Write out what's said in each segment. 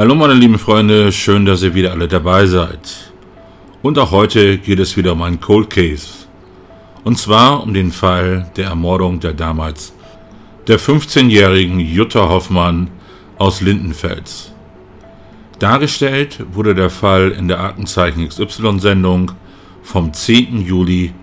Hallo meine lieben Freunde, schön, dass ihr wieder alle dabei seid. Und auch heute geht es wieder um einen Cold Case. Und zwar um den Fall der Ermordung der 15-jährigen Jutta Hoffmann aus Lindenfels. Dargestellt wurde der Fall in der Aktenzeichen XY-Sendung vom 10. Juli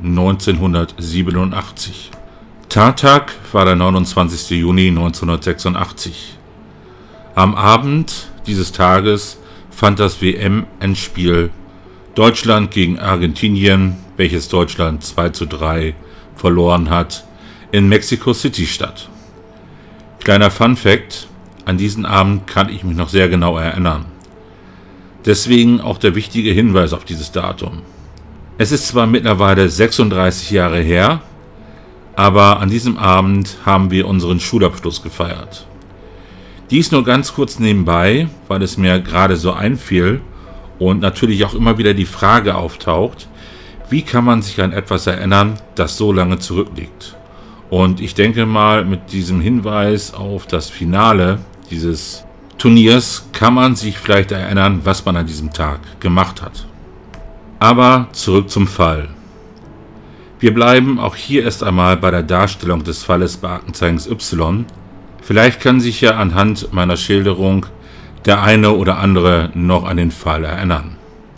1987. Tattag war der 29. Juni 1986. Am Abend dieses Tages fand das WM-Endspiel Deutschland gegen Argentinien, welches Deutschland 2:3 verloren hat, in Mexico City statt. Kleiner Fun-Fact: An diesen Abend kann ich mich noch sehr genau erinnern. Deswegen auch der wichtige Hinweis auf dieses Datum. Es ist zwar mittlerweile 36 Jahre her, aber an diesem Abend haben wir unseren Schulabschluss gefeiert. Dies nur ganz kurz nebenbei, weil es mir gerade so einfiel und natürlich auch immer wieder die Frage auftaucht, wie kann man sich an etwas erinnern, das so lange zurückliegt? Und ich denke mal, mit diesem Hinweis auf das Finale dieses Turniers kann man sich vielleicht erinnern, was man an diesem Tag gemacht hat. Aber zurück zum Fall. Wir bleiben auch hier erst einmal bei der Darstellung des Falles bei Aktenzeichen Y. Vielleicht kann sich ja anhand meiner Schilderung der eine oder andere noch an den Fall erinnern.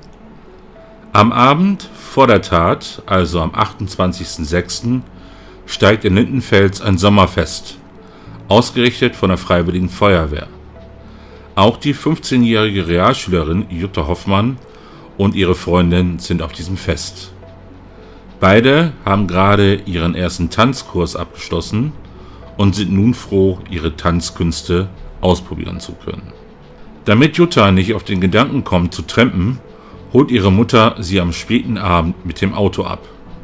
Am Abend vor der Tat, also am 28.06., steigt in Lindenfels ein Sommerfest, ausgerichtet von der Freiwilligen Feuerwehr. Auch die 15-jährige Realschülerin Jutta Hoffmann und ihre Freundin sind auf diesem Fest. Beide haben gerade ihren ersten Tanzkurs abgeschlossen und sind nun froh, ihre Tanzkünste ausprobieren zu können. Damit Jutta nicht auf den Gedanken kommt zu trampen, holt ihre Mutter sie am späten Abend mit dem Auto ab.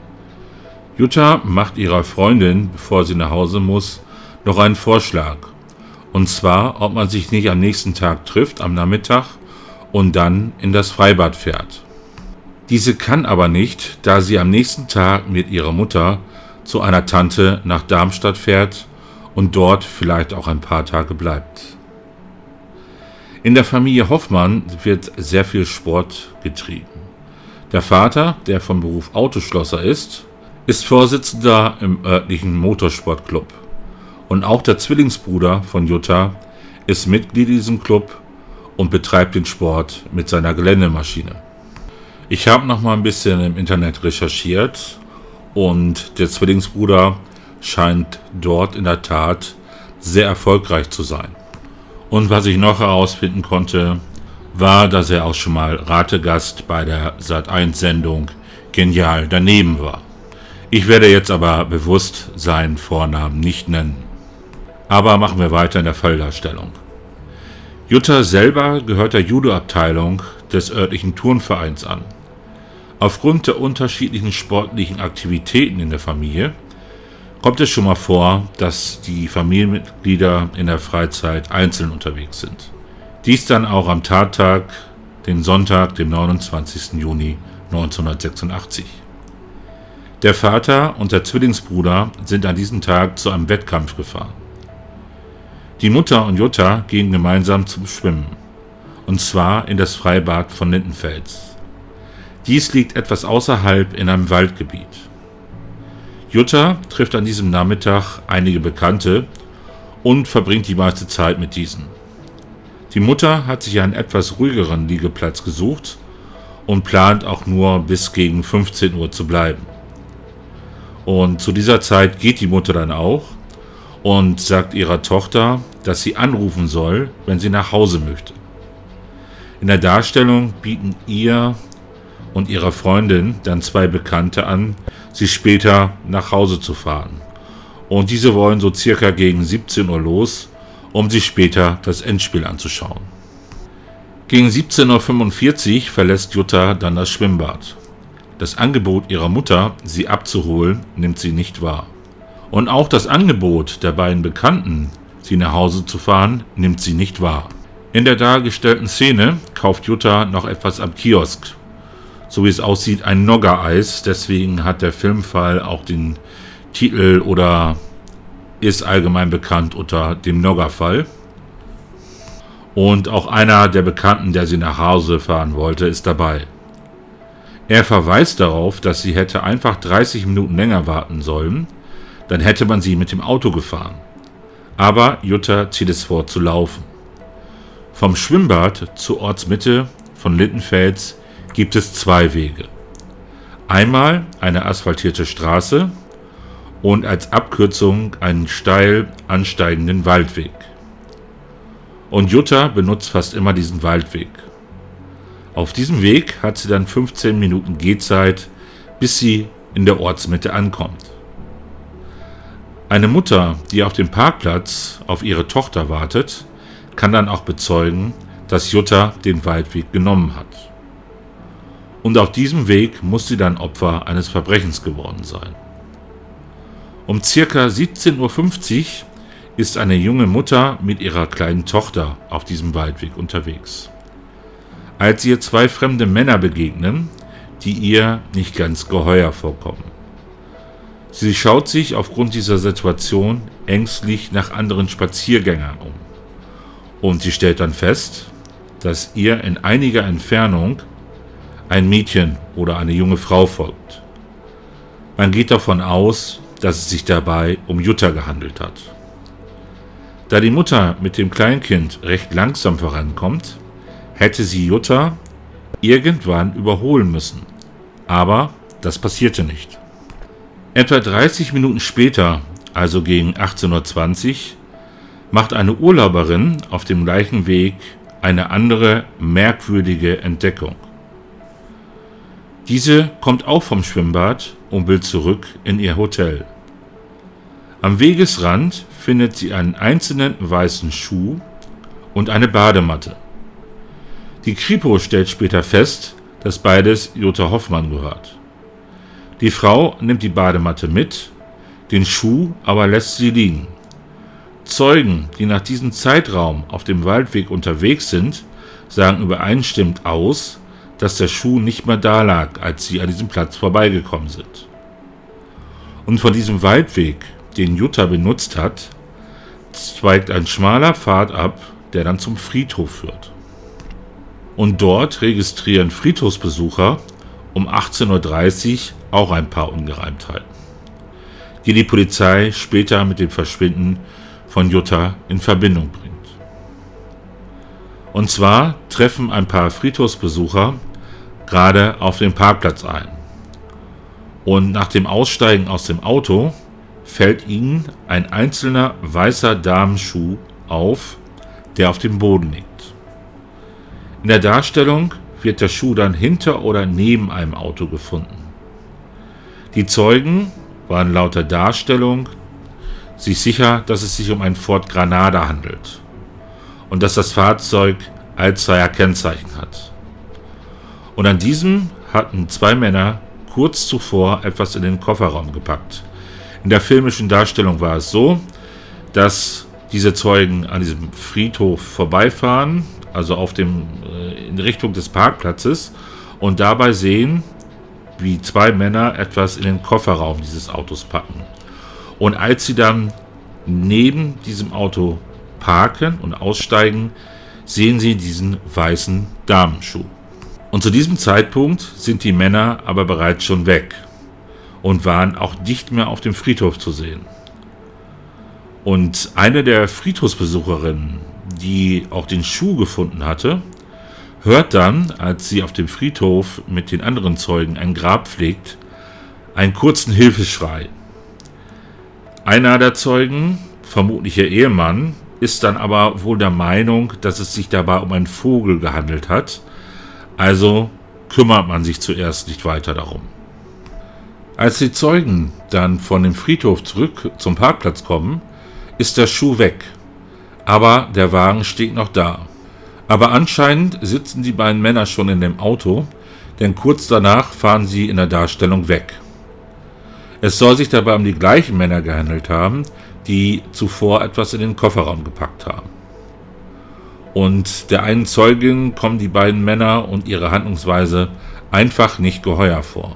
Jutta macht ihrer Freundin, bevor sie nach Hause muss, noch einen Vorschlag. Und zwar, ob man sich nicht am nächsten Tag trifft, am Nachmittag, und dann in das Freibad fährt. Diese kann aber nicht, da sie am nächsten Tag mit ihrer Mutter zu einer Tante nach Darmstadt fährt und dort vielleicht auch ein paar Tage bleibt. In der Familie Hoffmann wird sehr viel Sport getrieben. Der Vater, der von Beruf Autoschlosser ist Vorsitzender im örtlichen Motorsportclub. Und auch der Zwillingsbruder von Jutta ist Mitglied in diesem Club und betreibt den Sport mit seiner Geländemaschine. Ich habe noch mal ein bisschen im Internet recherchiert und der Zwillingsbruder scheint dort in der Tat sehr erfolgreich zu sein. Und was ich noch herausfinden konnte, war, dass er auch schon mal Rategast bei der Sat.1-Sendung Genial daneben war. Ich werde jetzt aber bewusst seinen Vornamen nicht nennen. Aber machen wir weiter in der Falldarstellung. Jutta selber gehört der Judo-Abteilung des örtlichen Turnvereins an. Aufgrund der unterschiedlichen sportlichen Aktivitäten in der Familie kommt es schon mal vor, dass die Familienmitglieder in der Freizeit einzeln unterwegs sind. Dies dann auch am Tattag, den Sonntag, dem 29. Juni 1986. Der Vater und der Zwillingsbruder sind an diesem Tag zu einem Wettkampf gefahren. Die Mutter und Jutta gehen gemeinsam zum Schwimmen, und zwar in das Freibad von Lindenfels. Dies liegt etwas außerhalb in einem Waldgebiet. Jutta trifft an diesem Nachmittag einige Bekannte und verbringt die meiste Zeit mit diesen. Die Mutter hat sich einen etwas ruhigeren Liegeplatz gesucht und plant auch nur bis gegen 15 Uhr zu bleiben. Und zu dieser Zeit geht die Mutter dann auch und sagt ihrer Tochter, dass sie anrufen soll, wenn sie nach Hause möchte. In der Darstellung bieten ihr und ihrer Freundin dann zwei Bekannte an, sie später nach Hause zu fahren. Und diese wollen so circa gegen 17 Uhr los, um sich später das Endspiel anzuschauen. Gegen 17:45 Uhr verlässt Jutta dann das Schwimmbad. Das Angebot ihrer Mutter, sie abzuholen, nimmt sie nicht wahr. Und auch das Angebot der beiden Bekannten, sie nach Hause zu fahren, nimmt sie nicht wahr. In der dargestellten Szene kauft Jutta noch etwas am Kiosk. So wie es aussieht, ein Nogger-Eis. Deswegen hat der Filmfall auch den Titel oder ist allgemein bekannt unter dem Nogger-Fall. Und auch einer der Bekannten, der sie nach Hause fahren wollte, ist dabei. Er verweist darauf, dass sie hätte einfach 30 Minuten länger warten sollen, dann hätte man sie mit dem Auto gefahren. Aber Jutta zieht es vor zu laufen. Vom Schwimmbad zur Ortsmitte von Lindenfels gibt es 2 Wege. Einmal eine asphaltierte Straße und als Abkürzung einen steil ansteigenden Waldweg. Und Jutta benutzt fast immer diesen Waldweg. Auf diesem Weg hat sie dann 15 Minuten Gehzeit, bis sie in der Ortsmitte ankommt. Eine Mutter, die auf dem Parkplatz auf ihre Tochter wartet, kann dann auch bezeugen, dass Jutta den Waldweg genommen hat. Und auf diesem Weg muss sie dann Opfer eines Verbrechens geworden sein. Um ca. 17:50 Uhr ist eine junge Mutter mit ihrer kleinen Tochter auf diesem Waldweg unterwegs. Als ihr 2 fremde Männer begegnen, die ihr nicht ganz geheuer vorkommen. Sie schaut sich aufgrund dieser Situation ängstlich nach anderen Spaziergängern um. Und sie stellt dann fest, dass ihr in einiger Entfernung ein Mädchen oder eine junge Frau folgt. Man geht davon aus, dass es sich dabei um Jutta gehandelt hat. Da die Mutter mit dem Kleinkind recht langsam vorankommt, hätte sie Jutta irgendwann überholen müssen. Aber das passierte nicht. Etwa 30 Minuten später, also gegen 18:20 Uhr, macht eine Urlauberin auf dem gleichen Weg eine andere merkwürdige Entdeckung. Diese kommt auch vom Schwimmbad und will zurück in ihr Hotel. Am Wegesrand findet sie einen einzelnen weißen Schuh und eine Badematte. Die Kripo stellt später fest, dass beides Jutta Hoffmann gehört. Die Frau nimmt die Badematte mit, den Schuh aber lässt sie liegen. Zeugen, die nach diesem Zeitraum auf dem Waldweg unterwegs sind, sagen übereinstimmend aus, dass der Schuh nicht mehr da lag, als sie an diesem Platz vorbeigekommen sind. Und von diesem Waldweg, den Jutta benutzt hat, zweigt ein schmaler Pfad ab, der dann zum Friedhof führt. Und dort registrieren Friedhofsbesucher um 18:30 Uhr auch ein paar Ungereimtheiten, die die Polizei später mit dem Verschwinden von Jutta in Verbindung bringt. Und zwar treffen ein paar Friedhofsbesucher gerade auf dem Parkplatz ein. Und nach dem Aussteigen aus dem Auto fällt ihnen ein einzelner weißer Damenschuh auf, der auf dem Boden liegt. In der Darstellung wird der Schuh dann hinter oder neben einem Auto gefunden. Die Zeugen waren laut der Darstellung sich sicher, dass es sich um einen Ford Granada handelt und dass das Fahrzeug Alzheimer Kennzeichen hat. Und an diesem hatten 2 Männer kurz zuvor etwas in den Kofferraum gepackt. In der filmischen Darstellung war es so, dass diese Zeugen an diesem Friedhof vorbeifahren, also in Richtung des Parkplatzes, und dabei sehen, wie 2 Männer etwas in den Kofferraum dieses Autos packen. Und als sie dann neben diesem Auto parken und aussteigen, sehen sie diesen weißen Damenschuh. Und zu diesem Zeitpunkt sind die Männer aber bereits schon weg und waren auch nicht mehr auf dem Friedhof zu sehen. Und eine der Friedhofsbesucherinnen, die auch den Schuh gefunden hatte, hört dann, als sie auf dem Friedhof mit den anderen Zeugen ein Grab pflegt, einen kurzen Hilfeschrei. Einer der Zeugen, vermutlich ihr Ehemann, ist dann aber wohl der Meinung, dass es sich dabei um einen Vogel gehandelt hat, also kümmert man sich zuerst nicht weiter darum. Als die Zeugen dann von dem Friedhof zurück zum Parkplatz kommen, ist der Schuh weg, aber der Wagen steht noch da. Aber anscheinend sitzen die beiden Männer schon in dem Auto, denn kurz danach fahren sie in der Darstellung weg. Es soll sich dabei um die gleichen Männer gehandelt haben, die zuvor etwas in den Kofferraum gepackt haben. Und der einen Zeugin kommen die beiden Männer und ihre Handlungsweise einfach nicht geheuer vor.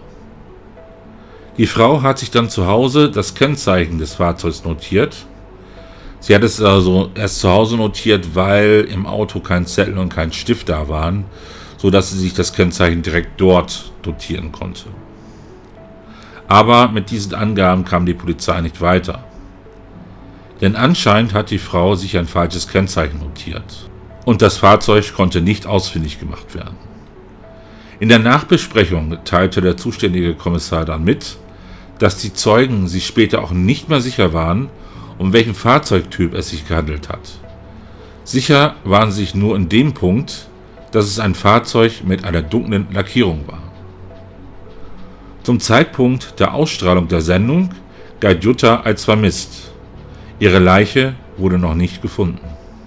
Die Frau hat sich dann zu Hause das Kennzeichen des Fahrzeugs notiert. Sie hat es also erst zu Hause notiert, weil im Auto kein Zettel und kein Stift da waren, sodass sie sich das Kennzeichen direkt dort notieren konnte. Aber mit diesen Angaben kam die Polizei nicht weiter. Denn anscheinend hat die Frau sich ein falsches Kennzeichen notiert. Und das Fahrzeug konnte nicht ausfindig gemacht werden. In der Nachbesprechung teilte der zuständige Kommissar dann mit, dass die Zeugen sich später auch nicht mehr sicher waren, um welchen Fahrzeugtyp es sich gehandelt hat. Sicher waren sie sich nur in dem Punkt, dass es ein Fahrzeug mit einer dunklen Lackierung war. Zum Zeitpunkt der Ausstrahlung der Sendung galt Jutta als vermisst. Ihre Leiche wurde noch nicht gefunden.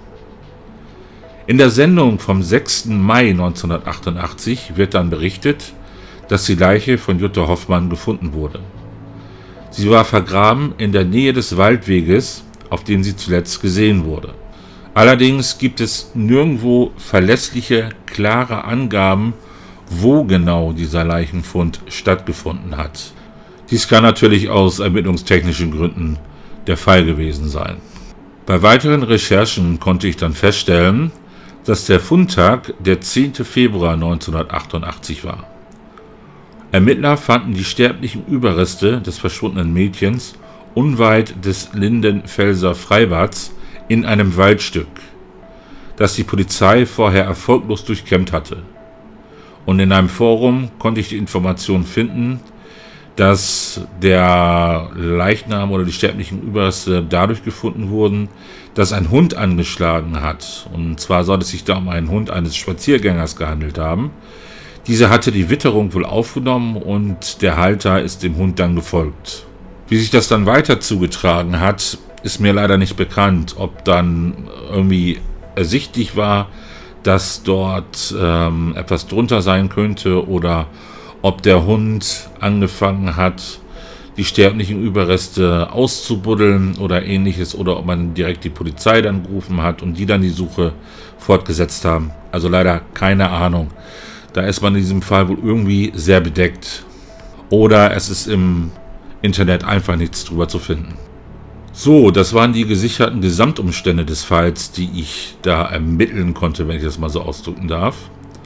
In der Sendung vom 6. Mai 1988 wird dann berichtet, dass die Leiche von Jutta Hoffmann gefunden wurde. Sie war vergraben in der Nähe des Waldweges, auf dem sie zuletzt gesehen wurde. Allerdings gibt es nirgendwo verlässliche, klare Angaben, wo genau dieser Leichenfund stattgefunden hat. Dies kann natürlich aus ermittlungstechnischen Gründen der Fall gewesen sein. Bei weiteren Recherchen konnte ich dann feststellen, dass der Fundtag der 10. Februar 1988 war. Ermittler fanden die sterblichen Überreste des verschwundenen Mädchens unweit des Lindenfelser Freibads in einem Waldstück, das die Polizei vorher erfolglos durchkämmt hatte. Und in einem Forum konnte ich die Information finden, dass der Leichnam oder die sterblichen Überreste dadurch gefunden wurden, dass ein Hund angeschlagen hat. Und zwar soll es sich da um einen Hund eines Spaziergängers gehandelt haben. Dieser hatte die Witterung wohl aufgenommen und der Halter ist dem Hund dann gefolgt. Wie sich das dann weiter zugetragen hat, ist mir leider nicht bekannt, ob dann irgendwie ersichtlich war, dass dort etwas drunter sein könnte oder ob der Hund angefangen hat, die sterblichen Überreste auszubuddeln oder ähnliches, oder ob man direkt die Polizei dann gerufen hat und die dann die Suche fortgesetzt haben. Also leider keine Ahnung. Da ist man in diesem Fall wohl irgendwie sehr bedeckt. Oder es ist im Internet einfach nichts drüber zu finden. So, das waren die gesicherten Gesamtumstände des Falls, die ich da ermitteln konnte, wenn ich das mal so ausdrücken darf.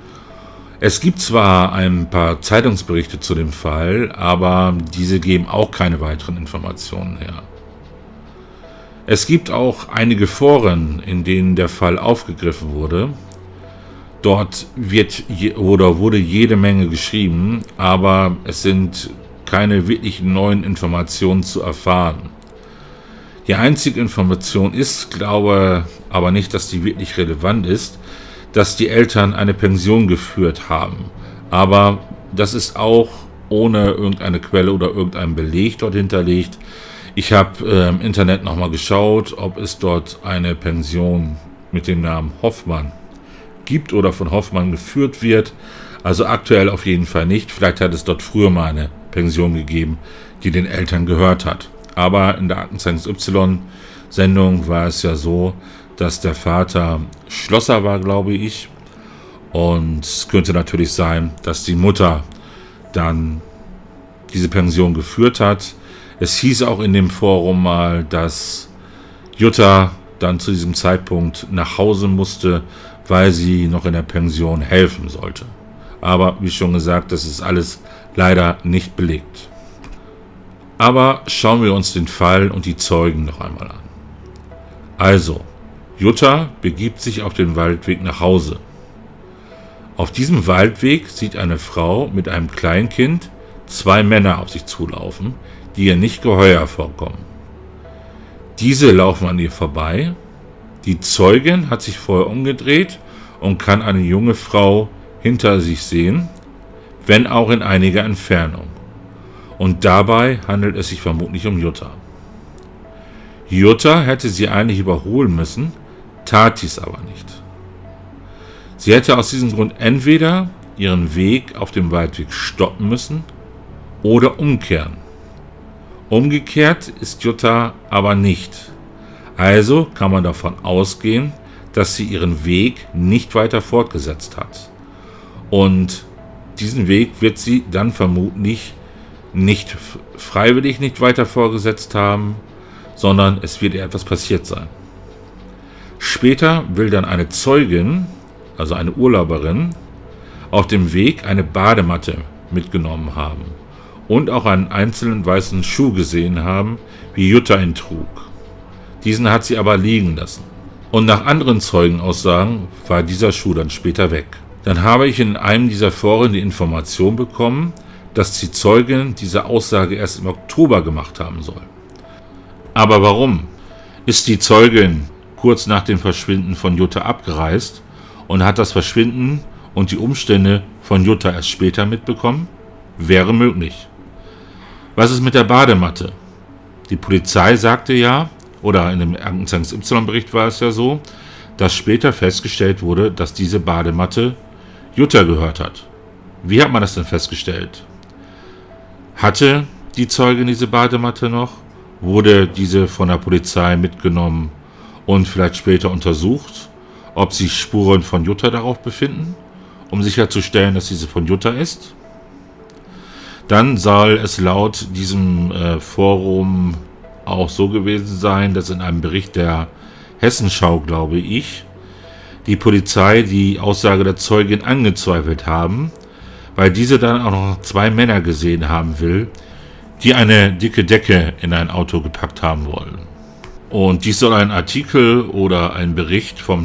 Es gibt zwar ein paar Zeitungsberichte zu dem Fall, aber diese geben auch keine weiteren Informationen her. Es gibt auch einige Foren, in denen der Fall aufgegriffen wurde. Dort wurde jede Menge geschrieben, aber es sind keine wirklichen neuen Informationen zu erfahren. Die einzige Information ist, glaube aber nicht, dass die wirklich relevant ist, dass die Eltern eine Pension geführt haben. Aber das ist auch ohne irgendeine Quelle oder irgendeinen Beleg dort hinterlegt. Ich habe im Internet nochmal geschaut, ob es dort eine Pension mit dem Namen Hoffmann gibt oder von Hoffmann geführt wird. Also aktuell auf jeden Fall nicht. Vielleicht hat es dort früher mal eine Pension gegeben, die den Eltern gehört hat. Aber in der Aktenzeichen Y-Sendung war es ja so, dass der Vater Schlosser war, glaube ich. Und es könnte natürlich sein, dass die Mutter dann diese Pension geführt hat. Es hieß auch in dem Forum mal, dass Jutta dann zu diesem Zeitpunkt nach Hause musste, weil sie noch in der Pension helfen sollte. Aber wie schon gesagt, das ist alles leider nicht belegt. Aber schauen wir uns den Fall und die Zeugen noch einmal an. Also, Jutta begibt sich auf den Waldweg nach Hause. Auf diesem Waldweg sieht eine Frau mit einem Kleinkind zwei Männer auf sich zulaufen, die ihr nicht geheuer vorkommen. Diese laufen an ihr vorbei. Die Zeugin hat sich vorher umgedreht und kann eine junge Frau hinter sich sehen, wenn auch in einiger Entfernung. Und dabei handelt es sich vermutlich um Jutta. Jutta hätte sie eigentlich überholen müssen, tat dies aber nicht. Sie hätte aus diesem Grund entweder ihren Weg auf dem Waldweg stoppen müssen oder umkehren. Umgekehrt ist Jutta aber nicht. Also kann man davon ausgehen, dass sie ihren Weg nicht weiter fortgesetzt hat. Und diesen Weg wird sie dann vermutlich nicht freiwillig nicht weiter fortgesetzt haben, sondern es wird ihr etwas passiert sein. Später will dann eine Zeugin, also eine Urlauberin, auf dem Weg eine Badematte mitgenommen haben und auch einen einzelnen weißen Schuh gesehen haben, wie Jutta ihn trug. Diesen hat sie aber liegen lassen. Und nach anderen Zeugenaussagen war dieser Schuh dann später weg. Dann habe ich in einem dieser Foren die Information bekommen, dass die Zeugin diese Aussage erst im Oktober gemacht haben soll. Aber warum? Ist die Zeugin kurz nach dem Verschwinden von Jutta abgereist und hat das Verschwinden und die Umstände von Jutta erst später mitbekommen? Wäre möglich. Was ist mit der Badematte? Die Polizei sagte ja, oder in dem Aktenzeichen Y-Bericht war es ja so, dass später festgestellt wurde, dass diese Badematte Jutta gehört hat. Wie hat man das denn festgestellt? Hatte die Zeugin diese Badematte noch? Wurde diese von der Polizei mitgenommen und vielleicht später untersucht, ob sich Spuren von Jutta darauf befinden, um sicherzustellen, dass diese von Jutta ist? Dann soll es laut diesem Forum auch so gewesen sein, dass in einem Bericht der Hessenschau, glaube ich, die Polizei die Aussage der Zeugin angezweifelt haben, weil diese dann auch noch 2 Männer gesehen haben will, die eine dicke Decke in ein Auto gepackt haben wollen. Und dies soll ein Artikel oder ein Bericht vom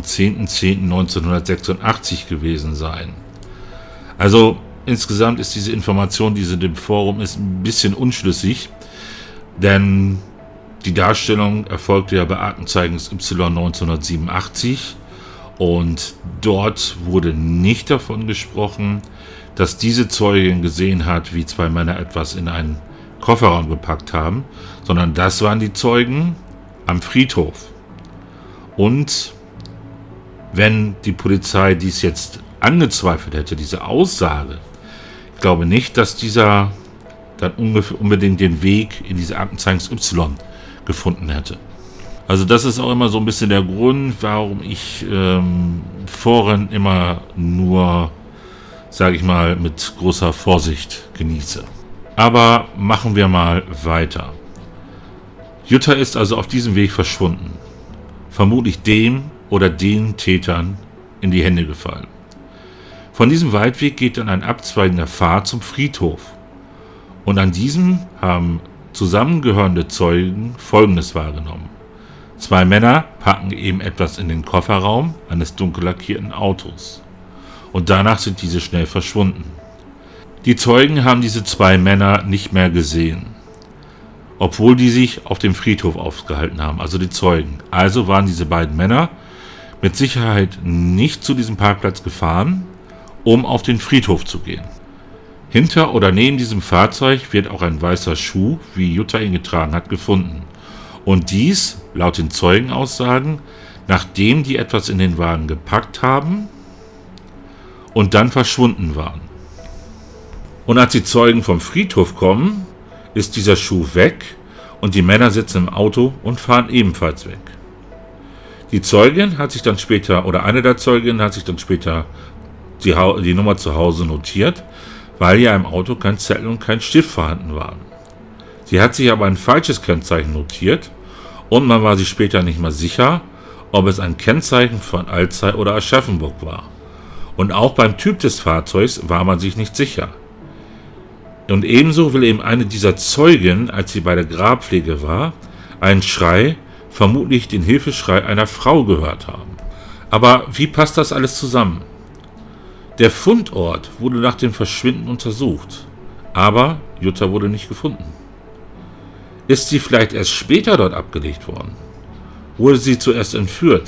10.10.1986 gewesen sein. Also insgesamt ist diese Information, die in dem Forum ist, ein bisschen unschlüssig, denn die Darstellung erfolgte ja bei Aktenzeichen Y 1987 und dort wurde nicht davon gesprochen, dass diese Zeugin gesehen hat, wie 2 Männer etwas in einen Kofferraum gepackt haben, sondern das waren die Zeugen am Friedhof. Und wenn die Polizei dies jetzt angezweifelt hätte, diese Aussage, ich glaube nicht, dass dieser dann unbedingt den Weg in diese Aktenzeichen Y gefunden hätte. Also das ist auch immer so ein bisschen der Grund, warum ich Foren immer nur, sage ich mal, mit großer Vorsicht genieße. Aber machen wir mal weiter. Jutta ist also auf diesem Weg verschwunden, vermutlich dem oder den Tätern in die Hände gefallen. Von diesem Waldweg geht dann ein abzweigender Pfad zum Friedhof. Und an diesem haben zusammengehörende Zeugen Folgendes wahrgenommen. 2 Männer packen eben etwas in den Kofferraum eines dunkel lackierten Autos. Und danach sind diese schnell verschwunden. Die Zeugen haben diese 2 Männer nicht mehr gesehen, obwohl die sich auf dem Friedhof aufgehalten haben, also die Zeugen. Also waren diese beiden Männer mit Sicherheit nicht zu diesem Parkplatz gefahren, um auf den Friedhof zu gehen. Hinter oder neben diesem Fahrzeug wird auch ein weißer Schuh, wie Jutta ihn getragen hat, gefunden. Und dies, laut den Zeugenaussagen, nachdem die etwas in den Wagen gepackt haben und dann verschwunden waren. Und als die Zeugen vom Friedhof kommen, ist dieser Schuh weg und die Männer sitzen im Auto und fahren ebenfalls weg. Die Zeugin hat sich dann später, oder eine der Zeuginnen hat sich dann später die Nummer zu Hause notiert, weil ja im Auto kein Zettel und kein Stift vorhanden waren. Sie hat sich aber ein falsches Kennzeichen notiert und man war sich später nicht mal sicher, ob es ein Kennzeichen von Alzey oder Aschaffenburg war. Und auch beim Typ des Fahrzeugs war man sich nicht sicher. Und ebenso will eben eine dieser Zeugen, als sie bei der Grabpflege war, einen Schrei, vermutlich den Hilfeschrei einer Frau gehört haben. Aber wie passt das alles zusammen? Der Fundort wurde nach dem Verschwinden untersucht, aber Jutta wurde nicht gefunden. Ist sie vielleicht erst später dort abgelegt worden? Wurde sie zuerst entführt?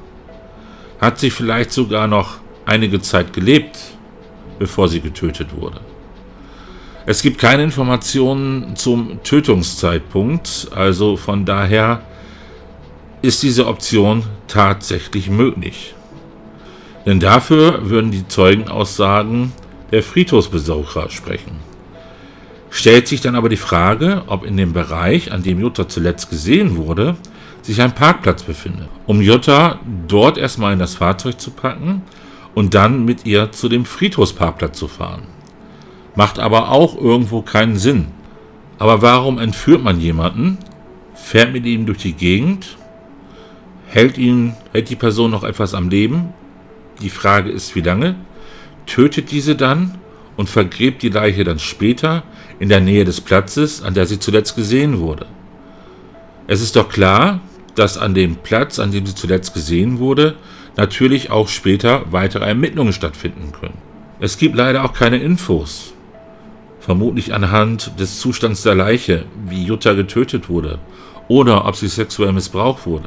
Hat sie vielleicht sogar noch einige Zeit gelebt, bevor sie getötet wurde? Es gibt keine Informationen zum Tötungszeitpunkt, also von daher ist diese Option tatsächlich möglich. Denn dafür würden die Zeugenaussagen der Friedhofsbesucher sprechen. Stellt sich dann aber die Frage, ob in dem Bereich, an dem Jutta zuletzt gesehen wurde, sich ein Parkplatz befindet, um Jutta dort erstmal in das Fahrzeug zu packen und dann mit ihr zu dem Friedhofsparkplatz zu fahren. Macht aber auch irgendwo keinen Sinn. Aber warum entführt man jemanden, fährt mit ihm durch die Gegend, hält die Person noch etwas am Leben. Die Frage ist, wie lange, tötet diese dann und vergräbt die Leiche dann später in der Nähe des Platzes, an der sie zuletzt gesehen wurde. Es ist doch klar, dass an dem Platz, an dem sie zuletzt gesehen wurde, natürlich auch später weitere Ermittlungen stattfinden können. Es gibt leider auch keine Infos, vermutlich anhand des Zustands der Leiche, wie Jutta getötet wurde oder ob sie sexuell missbraucht wurde.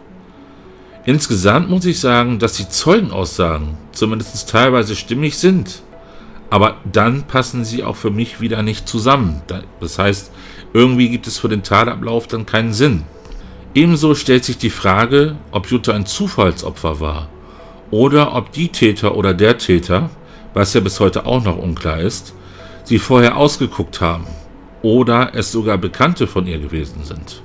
Insgesamt muss ich sagen, dass die Zeugenaussagen zumindest teilweise stimmig sind, aber dann passen sie auch für mich wieder nicht zusammen. Das heißt, irgendwie gibt es für den Tatablauf dann keinen Sinn. Ebenso stellt sich die Frage, ob Jutta ein Zufallsopfer war oder ob die Täter oder der Täter, was ja bis heute auch noch unklar ist, sie vorher ausgeguckt haben oder es sogar Bekannte von ihr gewesen sind.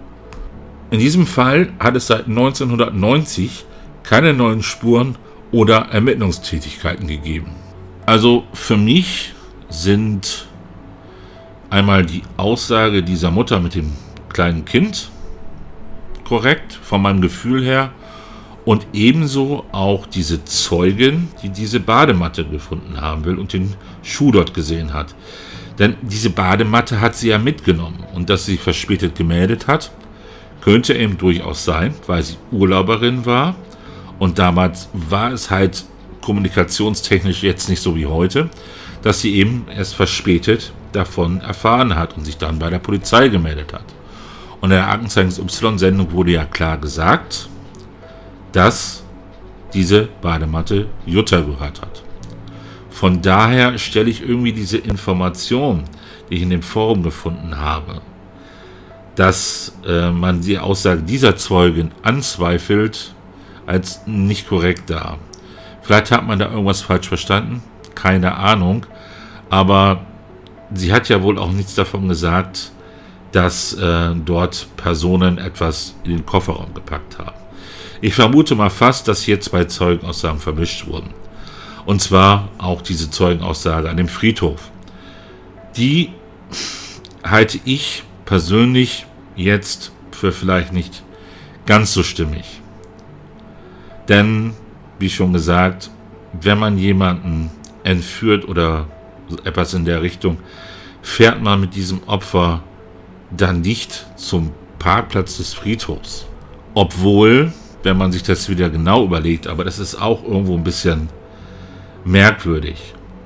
In diesem Fall hat es seit 1990 keine neuen Spuren oder Ermittlungstätigkeiten gegeben. Also für mich sind einmal die Aussage dieser Mutter mit dem kleinen Kind korrekt, von meinem Gefühl her, und ebenso auch diese Zeugin, die diese Badematte gefunden haben will und den Schuh dort gesehen hat. Denn diese Badematte hat sie ja mitgenommen, und dass sie verspätet gemeldet hat, könnte eben durchaus sein, weil sie Urlauberin war, und damals war es halt kommunikationstechnisch jetzt nicht so wie heute, dass sie eben erst verspätet davon erfahren hat und sich dann bei der Polizei gemeldet hat. Und in der Aktenzeichen XY-Sendung wurde ja klar gesagt, dass diese Badematte Jutta gehört hat. Von daher stelle ich irgendwie diese Information, die ich in dem Forum gefunden habe, dass man die Aussage dieser Zeugin anzweifelt, als nicht korrekt dar. Vielleicht hat man da irgendwas falsch verstanden, keine Ahnung, aber sie hat ja wohl auch nichts davon gesagt, dass dort Personen etwas in den Kofferraum gepackt haben. Ich vermute mal fast, dass hier zwei Zeugenaussagen vermischt wurden. Und zwar auch diese Zeugenaussage an dem Friedhof. Die halte ich persönlich jetzt für vielleicht nicht ganz so stimmig. Denn, wie schon gesagt, wenn man jemanden entführt oder etwas in der Richtung, fährt man mit diesem Opfer dann nicht zum Parkplatz des Friedhofs. Obwohl, wenn man sich das wieder genau überlegt, aber das ist auch irgendwo ein bisschen merkwürdig.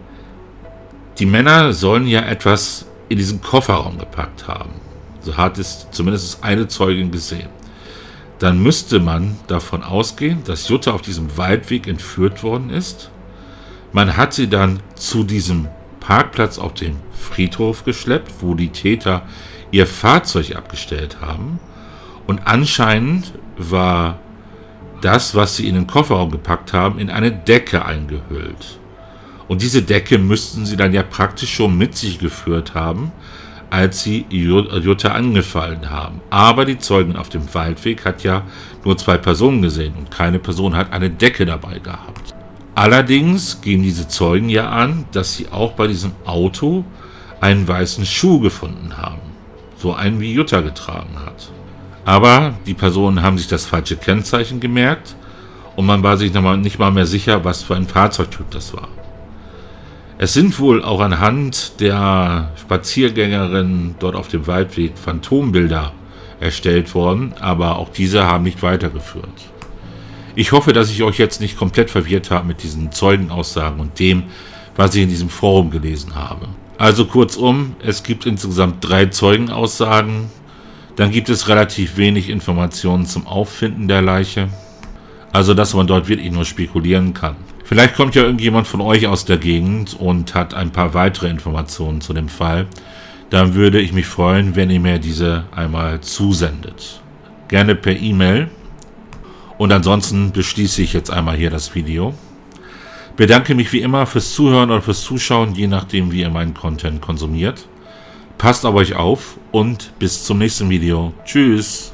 Die Männer sollen ja etwas in diesen Kofferraum gepackt haben. So hat es zumindest eine Zeugin gesehen. Dann müsste man davon ausgehen, dass Jutta auf diesem Waldweg entführt worden ist. Man hat sie dann zu diesem Parkplatz auf dem Friedhof geschleppt, wo die Täter ihr Fahrzeug abgestellt haben. Und anscheinend war das, was sie in den Kofferraum gepackt haben, in eine Decke eingehüllt. Und diese Decke müssten sie dann ja praktisch schon mit sich geführt haben, als sie Jutta angefallen haben. Aber die Zeugin auf dem Waldweg hat ja nur zwei Personen gesehen und keine Person hat eine Decke dabei gehabt. Allerdings gehen diese Zeugen ja an, dass sie auch bei diesem Auto einen weißen Schuh gefunden haben. So einen, wie Jutta getragen hat. Aber die Personen haben sich das falsche Kennzeichen gemerkt und man war sich nicht mal mehr sicher, was für ein Fahrzeugtyp das war. Es sind wohl auch anhand der Spaziergängerin dort auf dem Waldweg Phantombilder erstellt worden, aber auch diese haben nicht weitergeführt. Ich hoffe, dass ich euch jetzt nicht komplett verwirrt habe mit diesen Zeugenaussagen und dem, was ich in diesem Forum gelesen habe. Also kurzum, es gibt insgesamt 3 Zeugenaussagen, dann gibt es relativ wenig Informationen zum Auffinden der Leiche, also dass man dort wirklich nur spekulieren kann. Vielleicht kommt ja irgendjemand von euch aus der Gegend und hat ein paar weitere Informationen zu dem Fall. Dann würde ich mich freuen, wenn ihr mir diese einmal zusendet. Gerne per E-Mail. Und ansonsten beschließe ich jetzt einmal hier das Video. Bedanke mich wie immer fürs Zuhören oder fürs Zuschauen, je nachdem wie ihr meinen Content konsumiert. Passt auf euch auf und bis zum nächsten Video. Tschüss!